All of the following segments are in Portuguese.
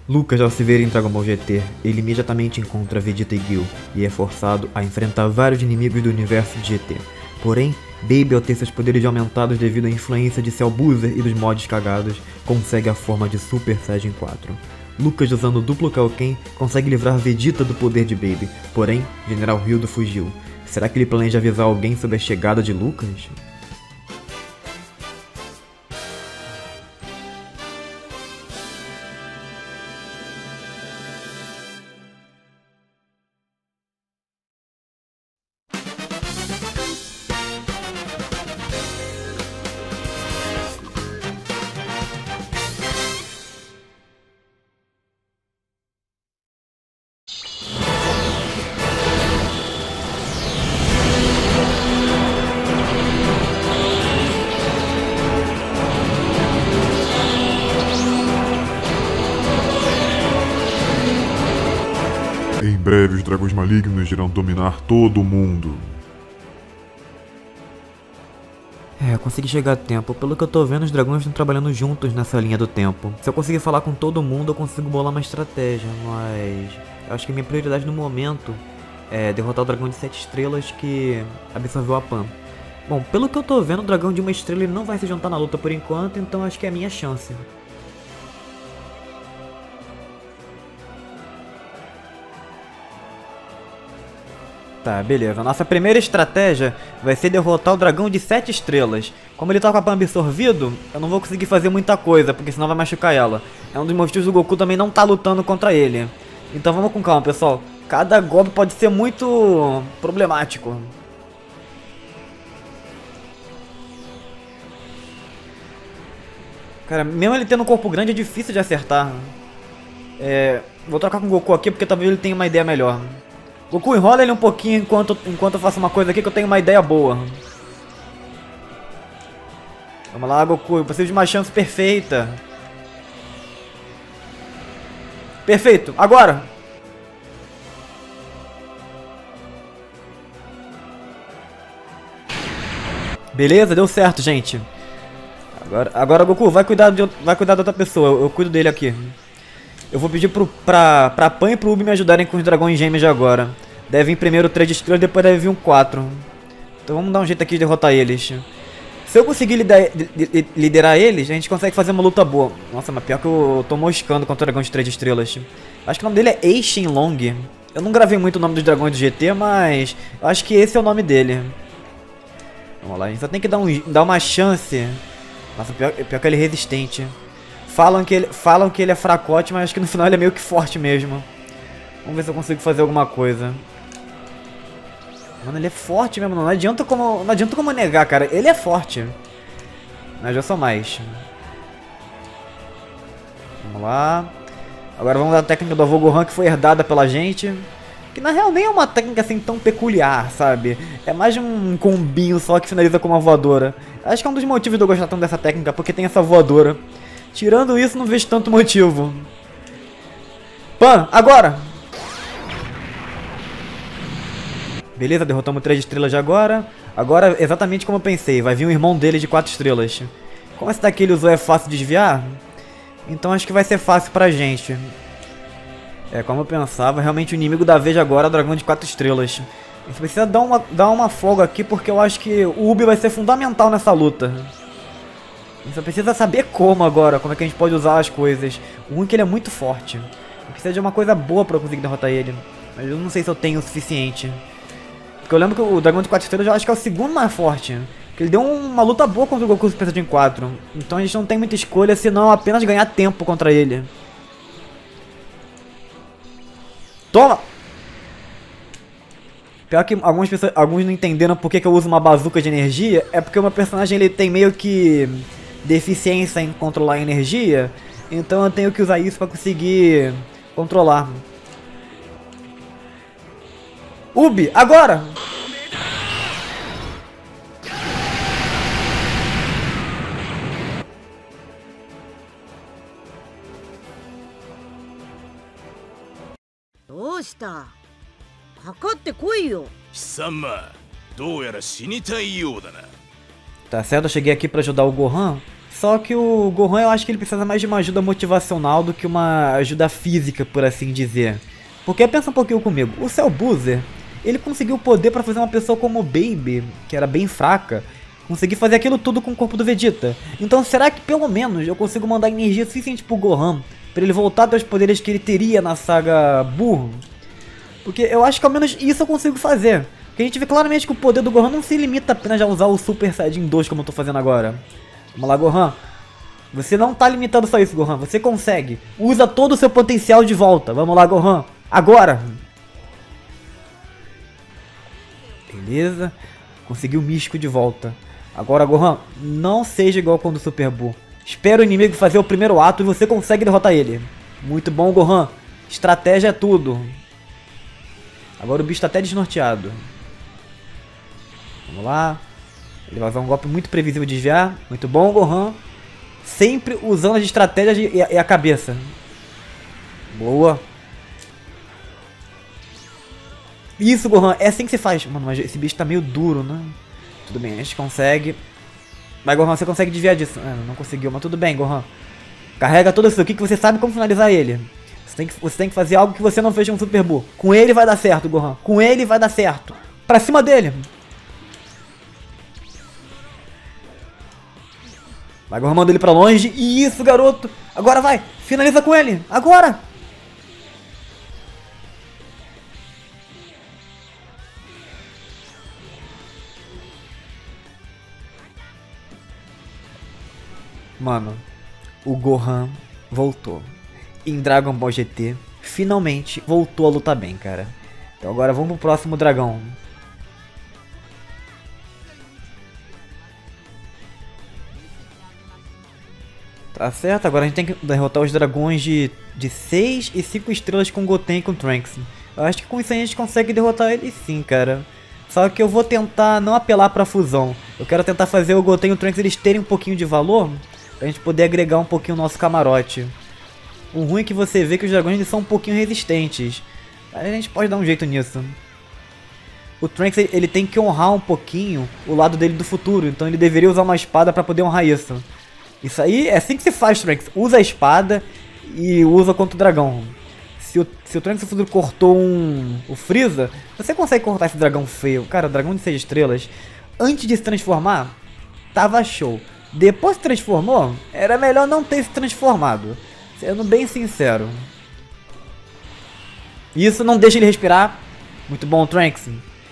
Lucas, ao se ver em Dragon Ball GT, ele imediatamente encontra Vegeta e Gil e é forçado a enfrentar vários inimigos do universo de GT. Porém, Baby, ao ter seus poderes aumentados devido à influência de Cell Boozer e dos mods cagados, consegue a forma de Super Saiyajin 4. Lucas, usando o duplo Kaioken, consegue livrar Vegeta do poder de Baby, porém, General Hildo fugiu. Será que ele planeja avisar alguém sobre a chegada de Lucas? Em breve, os dragões malignos irão dominar todo o mundo. Eu consegui chegar a tempo. Pelo que eu tô vendo, os dragões estão trabalhando juntos nessa linha do tempo. Se eu conseguir falar com todo mundo, eu consigo bolar uma estratégia, mas eu acho que a minha prioridade no momento é derrotar o dragão de 7 estrelas que absorveu a Pan. Bom, pelo que eu tô vendo, o dragão de 1 estrela ele não vai se juntar na luta por enquanto, então acho que é a minha chance. Tá, beleza. Nossa primeira estratégia vai ser derrotar o dragão de 7 estrelas. Como ele tá com a Pan absorvido, eu não vou conseguir fazer muita coisa, porque senão vai machucar ela. É um dos motivos do Goku também não tá lutando contra ele. Então vamos com calma, pessoal. Cada golpe pode ser muito problemático. Cara, mesmo ele tendo um corpo grande é difícil de acertar. Vou trocar com o Goku aqui porque talvez ele tenha uma ideia melhor. Goku, enrola ele um pouquinho enquanto eu faço uma coisa aqui que eu tenho uma ideia boa. Vamos lá, Goku, eu preciso de uma chance perfeita. Perfeito, agora! Beleza, deu certo, gente. Agora Goku, vai cuidar de outra pessoa, eu cuido dele aqui. Eu vou pedir pra Pan e pro Ubi me ajudarem com os dragões gêmeos de agora. Deve vir primeiro 3 de estrelas, depois deve vir um 4. Então vamos dar um jeito aqui de derrotar eles. Se eu conseguir liderar eles, a gente consegue fazer uma luta boa. Nossa, mas pior que eu tô moscando contra o dragão de 3 estrelas. Acho que o nome dele é Eishin Long. Eu não gravei muito o nome dos dragões do GT, mas eu acho que esse é o nome dele. Vamos lá, a gente só tem que dar uma chance. Nossa, pior que ele é resistente. Falam que ele é fracote, mas acho que no final ele é meio que forte mesmo. Vamos ver se eu consigo fazer alguma coisa. Mano, ele é forte mesmo, não adianta como negar, cara. Ele é forte. Mas eu sou mais. Vamos lá. Agora vamos dar a técnica do avô Gohan que foi herdada pela gente. Que na real nem é uma técnica assim tão peculiar, sabe? É mais um combinho só que finaliza com uma voadora. Acho que é um dos motivos de eu gostar tanto dessa técnica, porque tem essa voadora. Tirando isso, não vejo tanto motivo. Pan, agora! Beleza, derrotamos 3 estrelas de agora. Agora, exatamente como eu pensei, vai vir um irmão dele de 4 estrelas. Como esse daqui ele usou é fácil de desviar, então acho que vai ser fácil pra gente. Como eu pensava, realmente o inimigo da vez agora é o dragão de 4 estrelas. A gente precisa dar uma folga aqui, porque eu acho que o Ubi vai ser fundamental nessa luta. A gente só precisa saber como agora, como é que a gente pode usar as coisas. O ruim é que ele é muito forte. Precisa de uma coisa boa pra eu conseguir derrotar ele. Mas eu não sei se eu tenho o suficiente. Porque eu lembro que o dragão de 4 estrelas eu acho que é o segundo mais forte. Porque ele deu uma luta boa contra o Goku Super Saiyajin 4. Então a gente não tem muita escolha senão apenas ganhar tempo contra ele. Toma! Pior que alguns não entenderam por que eu uso uma bazuca de energia. É porque o meu personagem ele tem meio que deficiência em controlar a energia. Então eu tenho que usar isso pra conseguir controlar. Ubi, agora! Tá certo, eu cheguei aqui pra ajudar o Gohan. Só que o Gohan, eu acho que ele precisa mais de uma ajuda motivacional do que uma ajuda física, por assim dizer. Porque pensa um pouquinho comigo, o Cell Boozer, ele conseguiu o poder pra fazer uma pessoa como o Baby, que era bem fraca, conseguir fazer aquilo tudo com o corpo do Vegeta. Então será que pelo menos eu consigo mandar energia suficiente pro Gohan pra ele voltar a ter os poderes que ele teria na saga Burro? Porque eu acho que ao menos isso eu consigo fazer. Porque a gente vê claramente que o poder do Gohan não se limita apenas a usar o Super Saiyajin 2 como eu tô fazendo agora. Vamos lá, Gohan. Você não tá limitado só isso, Gohan. Você consegue. Usa todo o seu potencial de volta. Vamos lá, Gohan. Agora. Beleza. Conseguiu o místico de volta. Agora, Gohan, não seja igual quando o Super Buu. Espera o inimigo fazer o primeiro ato e você consegue derrotar ele. Muito bom, Gohan. Estratégia é tudo. Agora o bicho tá até desnorteado. Vamos lá. Ele vai usar um golpe muito previsível de desviar. Muito bom, Gohan. Sempre usando as estratégias e a cabeça. Boa. Isso, Gohan. É assim que se faz. Mano, mas esse bicho tá meio duro, né? Tudo bem, a gente consegue. Vai, Gohan, você consegue desviar disso. Não conseguiu, mas tudo bem, Gohan. Carrega todo isso aqui que você sabe como finalizar ele. Você tem que fazer algo que você não fez com o Super Buu. Com ele vai dar certo, Gohan. Com ele vai dar certo. Pra cima dele. Vai, Gohan, manda ele pra longe. Isso, garoto. Agora vai. Finaliza com ele. Agora. Mano, o Gohan voltou. Em Dragon Ball GT, finalmente voltou a lutar bem, cara. Então agora vamos pro próximo dragão. Tá certo, agora a gente tem que derrotar os dragões de 6 e 5 estrelas com Goten e com Trunks. Eu acho que com isso a gente consegue derrotar eles sim, cara. Só que eu vou tentar não apelar pra fusão. Eu quero tentar fazer o Goten e o Trunks eles terem um pouquinho de valor, pra gente poder agregar um pouquinho o nosso camarote. O ruim é que você vê que os dragões eles são um pouquinho resistentes. Mas a gente pode dar um jeito nisso. O Trunks ele tem que honrar um pouquinho o lado dele do futuro, então ele deveria usar uma espada pra poder honrar isso. Isso aí é assim que se faz, Trunks. Usa a espada e usa contra o dragão. Se o Trunks do futuro cortou o Freeza, você consegue cortar esse dragão feio. Cara, o dragão de 6 estrelas, antes de se transformar, tava show. Depois se transformou, era melhor não ter se transformado. Sendo bem sincero. Isso não deixa ele respirar. Muito bom, Trunks.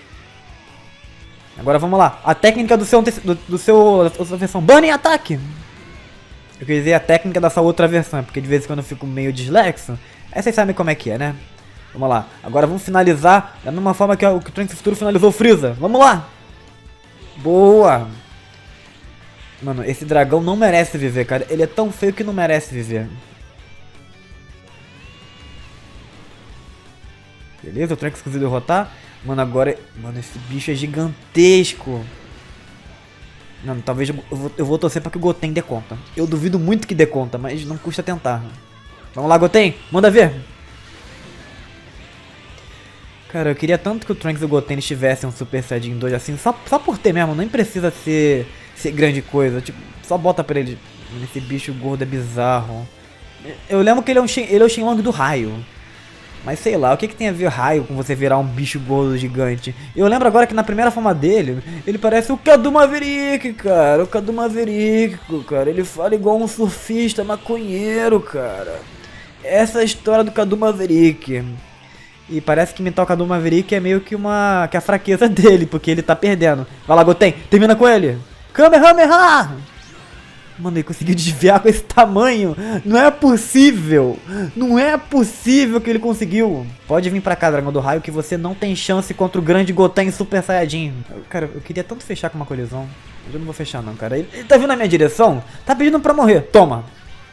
Agora vamos lá. A técnica da sua versão. Burning Ataque. Eu queria dizer a técnica dessa outra versão, porque de vez em quando eu fico meio dislexo. Aí vocês sabem como é que é, né? Vamos lá. Agora vamos finalizar da mesma forma que o Trunks Futuro finalizou o Freeza. Vamos lá. Boa. Mano, esse dragão não merece viver, cara. Ele é tão feio que não merece viver. Beleza, o Trunks conseguiu derrotar. Mano, agora... Mano, esse bicho é gigantesco. Mano, talvez eu vou torcer pra que o Goten dê conta. Eu duvido muito que dê conta, mas não custa tentar. Vamos lá, Goten. Manda ver. Cara, eu queria tanto que o Trunks e o Goten tivessem um Super Saiyajin 2 assim. Só por ter mesmo. Nem precisa ser grande coisa. Tipo, só bota pra ele. Esse bicho gordo é bizarro. Eu lembro que ele é o Shenlong do raio. Mas sei lá, o que tem a ver raio com você virar um bicho gordo gigante? Eu lembro agora que na primeira forma dele, ele parece o Cadu Maverick, cara. O Cadu Maverick, cara. Ele fala igual um surfista maconheiro, cara. Essa é a história do Cadu Maverick. E parece que imitar o Cadu Maverick é meio que a fraqueza dele, porque ele tá perdendo. Vai lá, Goten, termina com ele. Kamehameha! Mano, ele conseguiu desviar com esse tamanho. Não é possível. Não é possível que ele conseguiu. Pode vir pra cá, Dragão do Raio, que você não tem chance contra o grande Goten Super Saiyajin. Cara, eu queria tanto fechar com uma colisão. Mas eu não vou fechar não, cara. Ele tá vindo na minha direção. Tá pedindo pra morrer. Toma.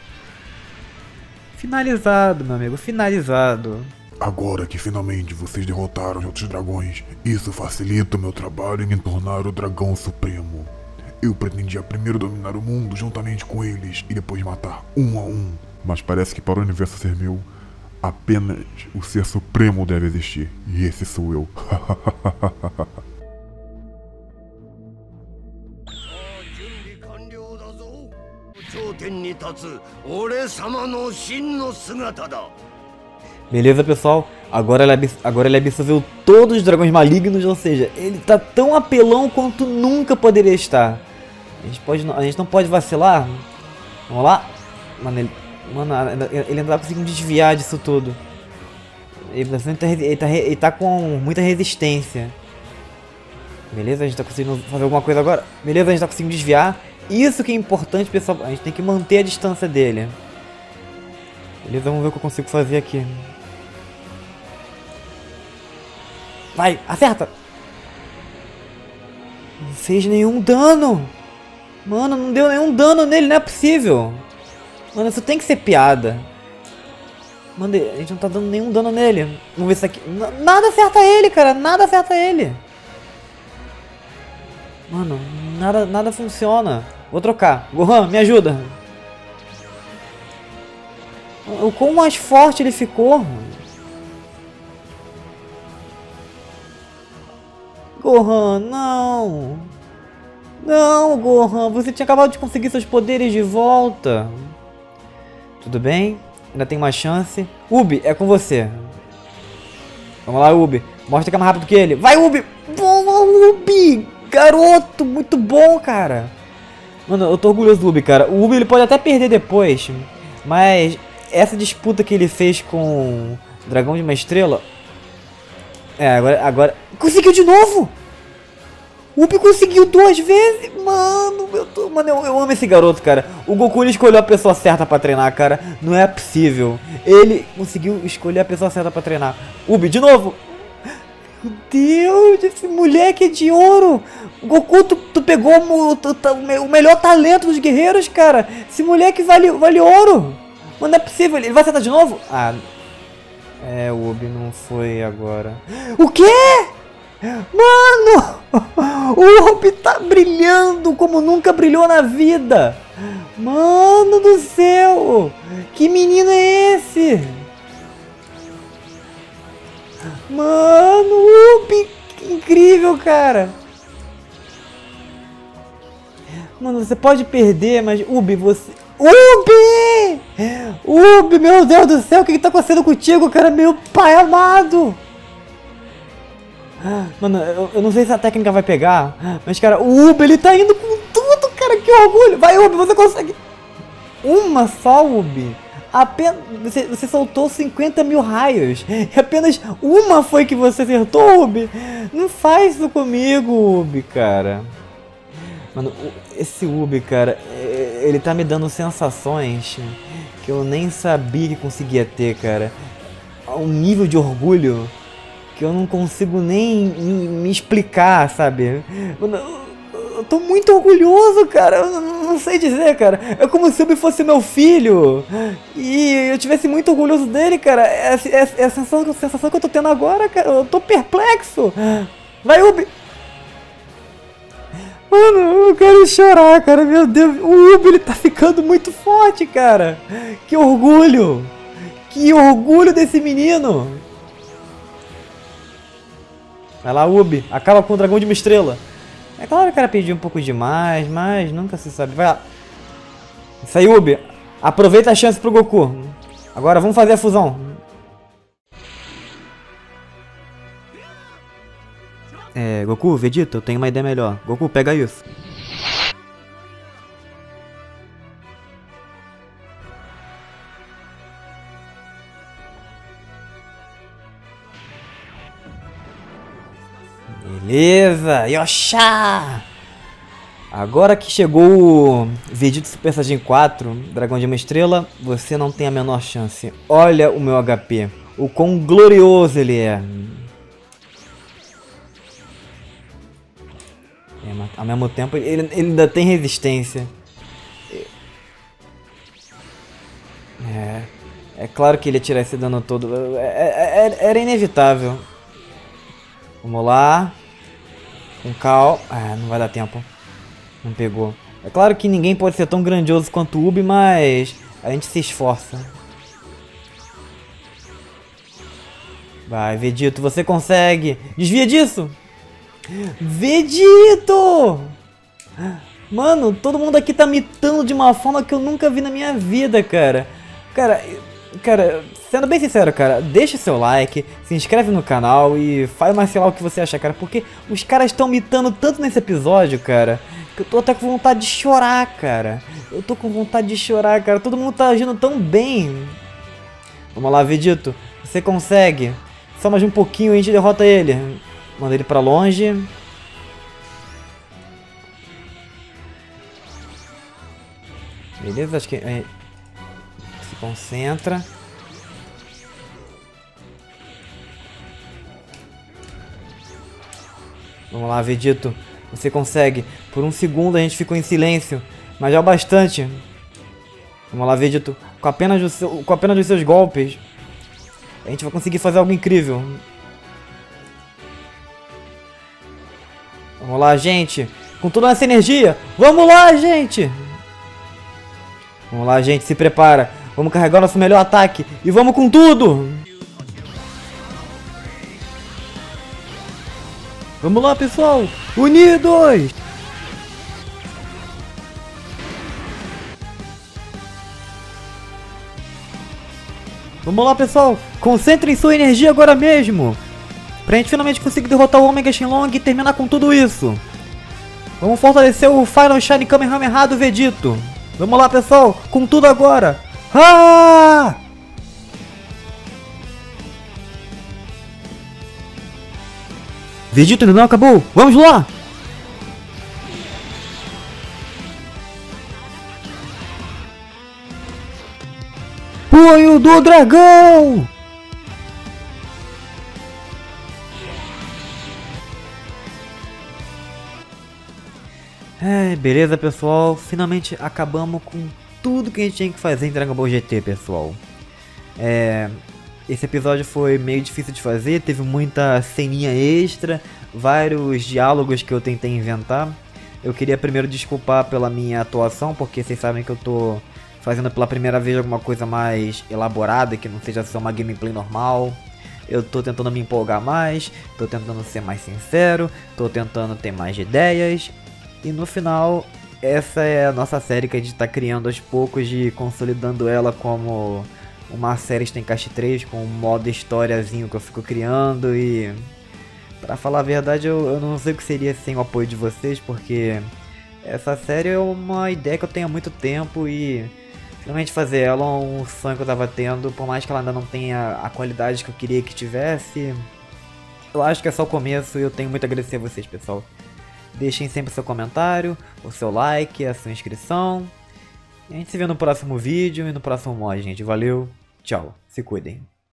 Finalizado, meu amigo. Finalizado. Agora que finalmente vocês derrotaram os outros dragões, isso facilita o meu trabalho em me tornar o Dragão Supremo. Eu pretendia primeiro dominar o mundo juntamente com eles e depois matar um a um. Mas parece que para o universo ser meu, apenas o Ser Supremo deve existir. E esse sou eu. Beleza, pessoal? Agora ele absorveu todos os dragões malignos, ou seja, ele tá tão apelão quanto nunca poderia estar. A gente não pode vacilar. Vamos lá? Mano, ele ainda tá conseguindo desviar disso tudo. Ele tá com muita resistência. Beleza, a gente tá conseguindo fazer alguma coisa agora. Beleza, a gente tá conseguindo desviar. Isso que é importante, pessoal. A gente tem que manter a distância dele. Beleza, vamos ver o que eu consigo fazer aqui. Vai, acerta! Não fez nenhum dano. Mano, não deu nenhum dano nele, não é possível. Mano, isso tem que ser piada. Mano, a gente não tá dando nenhum dano nele. Vamos ver isso aqui. Nada acerta ele, cara. Nada acerta ele. Mano, nada funciona. Vou trocar. Gohan, me ajuda. O quão mais forte ele ficou. Gohan, não. Não, Gohan. Você tinha acabado de conseguir seus poderes de volta. Tudo bem. Ainda tem uma chance. Ubi, é com você. Vamos lá, Ubi. Mostra que é mais rápido que ele. Vai, Ubi. Boa, Ubi. Garoto, muito bom, cara. Mano, eu tô orgulhoso do Ubi, cara. O Ubi ele pode até perder depois, mas essa disputa que ele fez com o Dragão de uma Estrela... agora... Conseguiu de novo! O Ubi conseguiu 2 vezes! Mano, eu amo esse garoto, cara. O Goku ele escolheu a pessoa certa pra treinar, cara. Não é possível. Ele conseguiu escolher a pessoa certa pra treinar. Ubi, de novo! Meu Deus, esse moleque é de ouro. Goku, tu pegou o melhor talento dos guerreiros, cara. Esse moleque vale ouro. Mano, não é possível. Ele vai acertar de novo? Ah, o Ubi não foi agora. O quê? Mano, o Ubi tá brilhando como nunca brilhou na vida. Mano do céu. Que menino é esse? Mano, Ubi, que incrível, cara. Mano, você pode perder, mas Ubi, você... Ubi! Ubi, meu Deus do céu, o que tá acontecendo contigo, cara? Meu pai amado! Mano, eu não sei se a técnica vai pegar, mas, cara, o Ubi, ele tá indo com tudo, cara, que orgulho! Vai, Ubi, você consegue... Uma só, Ubi? Apenas você soltou 50 mil raios e apenas uma foi que você acertou, Ubi. Não faz isso comigo, Ubi, cara. Mano, esse Ubi, cara, ele tá me dando sensações que eu nem sabia que conseguia ter, cara. Um nível de orgulho que eu não consigo nem me explicar, sabe? Mano, eu tô muito orgulhoso, cara. Eu não sei dizer, cara. É como se o Ubi fosse meu filho e eu tivesse muito orgulhoso dele, cara. É a sensação que eu tô tendo agora, cara. Eu tô perplexo. Vai, Ubi. Mano, eu quero chorar, cara. Meu Deus. O Ubi, ele tá ficando muito forte, cara. Que orgulho. Que orgulho desse menino. Vai lá, Ubi. Acaba com o Dragão de uma Estrela. É claro que o cara pediu um pouco demais, mas nunca se sabe. Vai lá. Isso aí, Ubi. Aproveita a chance pro Goku. Agora vamos fazer a fusão. Goku, Vegeta, eu tenho uma ideia melhor. Goku, pega isso. Beleza, Yosha! Agora que chegou o Vegeta Super Saiyajin 4, Dragão de uma Estrela, você não tem a menor chance. Olha o meu HP, o quão glorioso ele é. Ao mesmo tempo, ele ainda tem resistência. É claro que ele ia tirar esse dano todo. Era inevitável. Vamos lá. Com calma. Não vai dar tempo. Não pegou. É claro que ninguém pode ser tão grandioso quanto o Ubi, mas a gente se esforça. Vai, Vegito, você consegue. Desvia disso. Vegito! Mano, todo mundo aqui tá mitando de uma forma que eu nunca vi na minha vida, cara. Cara, sendo bem sincero, cara, deixa o seu like, se inscreve no canal e faz mais sei lá o que você achar, cara. Porque os caras estão mitando tanto nesse episódio, cara, que eu tô até com vontade de chorar, cara. Eu tô com vontade de chorar, cara. Todo mundo tá agindo tão bem. Vamos lá, Vegito. Você consegue. Só mais um pouquinho e a gente derrota ele. Manda ele pra longe. Beleza, acho que... se concentra. Vamos lá, Vegito. Você consegue. Por um segundo a gente ficou em silêncio, mas já é o bastante. Vamos lá, Vegito. Com apenas os seus golpes, a gente vai conseguir fazer algo incrível. Vamos lá, gente. Com toda essa energia. Vamos lá, gente. Vamos lá, gente. Se prepara. Vamos carregar nosso melhor ataque. E vamos com tudo. Vamos lá, pessoal. Unidos. Vamos lá, pessoal. Concentrem sua energia agora mesmo. Pra gente finalmente conseguir derrotar o Omega Shenlong e terminar com tudo isso. Vamos fortalecer o Final Shine Kamehameha do Vegito. Vamos lá, pessoal. Com tudo agora. Ah! Vegito ainda não acabou. Vamos lá. Punho do Dragão. Beleza, pessoal. Finalmente acabamos com tudo que a gente tinha que fazer em Dragon Ball GT, pessoal. Esse episódio foi meio difícil de fazer, teve muita ceninha extra, vários diálogos que eu tentei inventar. Eu queria primeiro desculpar pela minha atuação, porque vocês sabem que eu tô fazendo pela primeira vez alguma coisa mais elaborada, que não seja só uma gameplay normal. Eu tô tentando me empolgar mais, tô tentando ser mais sincero, tô tentando ter mais ideias. E no final, essa é a nossa série que a gente tá criando aos poucos, de consolidando ela como uma série Stenkast 3, com um modo historiazinho que eu fico criando. E pra falar a verdade, eu não sei o que seria sem o apoio de vocês, porque essa série é uma ideia que eu tenho há muito tempo e finalmente fazer ela é um sonho que eu tava tendo, por mais que ela ainda não tenha a qualidade que eu queria que tivesse. Eu acho que é só o começo e eu tenho muito a agradecer a vocês, pessoal. Deixem sempre o seu comentário, o seu like, a sua inscrição. E a gente se vê no próximo vídeo e no próximo mod, gente. Valeu, tchau, se cuidem.